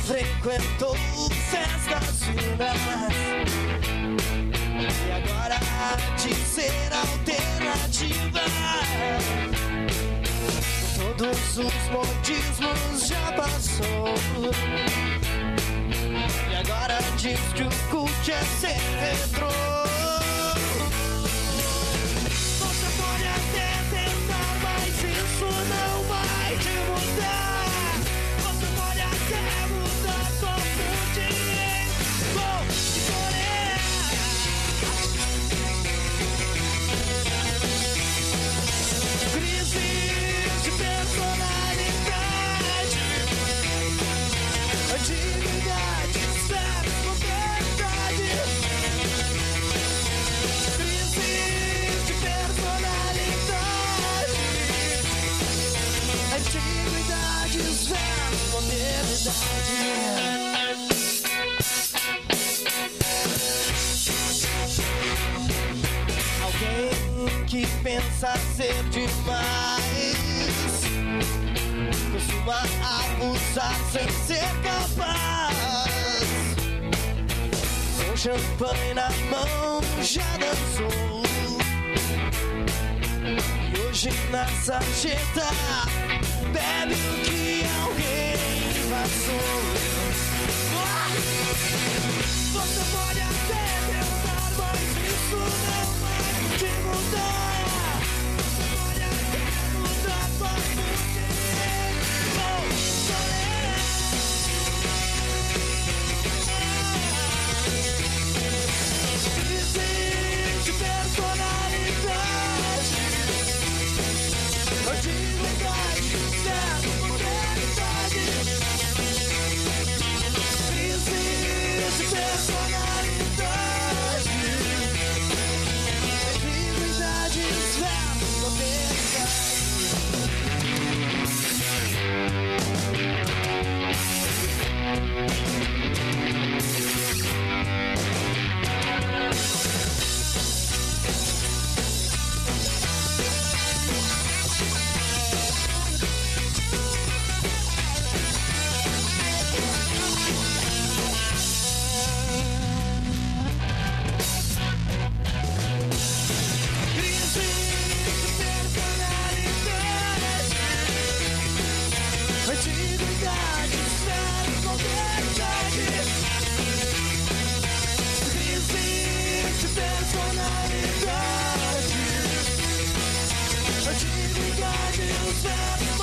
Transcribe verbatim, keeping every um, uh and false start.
frequentou festas finas e agora de ser alternativa. Todos os modismos já passou e agora diz que o cult é ser retrô. Você pode até tentar, mas isso não vai te mudar. Você pode até mudar sua fonte com Coreia. Crise de personalidade, antiguidade, certo, verdade. Crise de personalidade, antiguidade, certo, modernidade. Alguém que pensa ser demais costuma abusar sem ser capaz. Com champanhe na mão já dançou e hoje na sarjeta bebe o que alguém passou. Você pode até tentar, mas isso não vai te mudar. Você pode até mudar sua fonte com Coreia. Crise de personalidade, antiguidade, certo, modernidade. Crise de personalidade, antiguidade, certo, modernidade. Crise de personalidade, antiguidade, certo, modernidade. Crise de personalidade, antiguidade, certo.